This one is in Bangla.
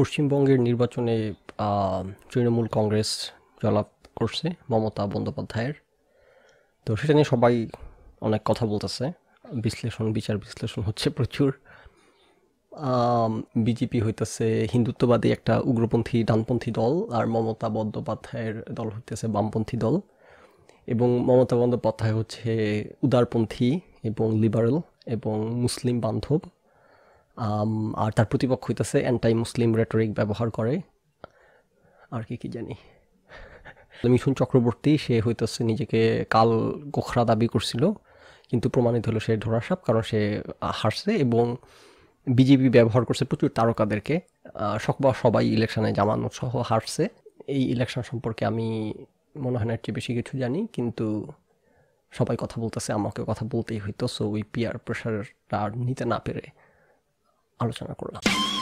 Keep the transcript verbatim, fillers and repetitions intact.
পশ্চিমবঙ্গের নির্বাচনে আহ, তৃণমূল কংগ্রেস জয়লাভ করছে মমতা বন্দ্যোপাধ্যায়ের। তো সেটা নিয়ে সবাই অনেক কথা বলতেছে, বিশ্লেষণ বিচার বিশ্লেষণ হচ্ছে প্রচুর। বিজেপি হইতেছে হিন্দুত্ববাদী একটা উগ্রপন্থী ডানপন্থী দল, আর মমতা বন্দ্যোপাধ্যায়ের দল হইতেছে বামপন্থী দল। এবং মমতা বন্দ্যোপাধ্যায় হচ্ছে উদারপন্থী এবং লিবারেল এবং মুসলিম বান্ধব। আম, আর তার প্রতিপক্ষ হইতেছে অ্যান্টাই মুসলিম রেটরিক ব্যবহার করে। আর কি কি জানি, মিঠুন চক্রবর্তী সে হইতেছে নিজেকে কাল গোখরা দাবি করছিল, কিন্তু প্রমাণিত হলো সে ধরাসাপ, কারণ সে হারছে। এবং বিজেপি ব্যবহার করছে প্রচুর তারকাদেরকে, আহ, সকবা সবাই ইলেকশনে জামানত সহ হারছে। এই ইলেকশন সম্পর্কে আমি মনে হয় না এর চেয়ে বেশি কিছু জানি, কিন্তু সবাই কথা বলতেছে, আমাকে কথা বলতেই হইতো। সো ওই পিয়ার প্রেশারটা আর নিতে না পেরে আলোচনা করলাম।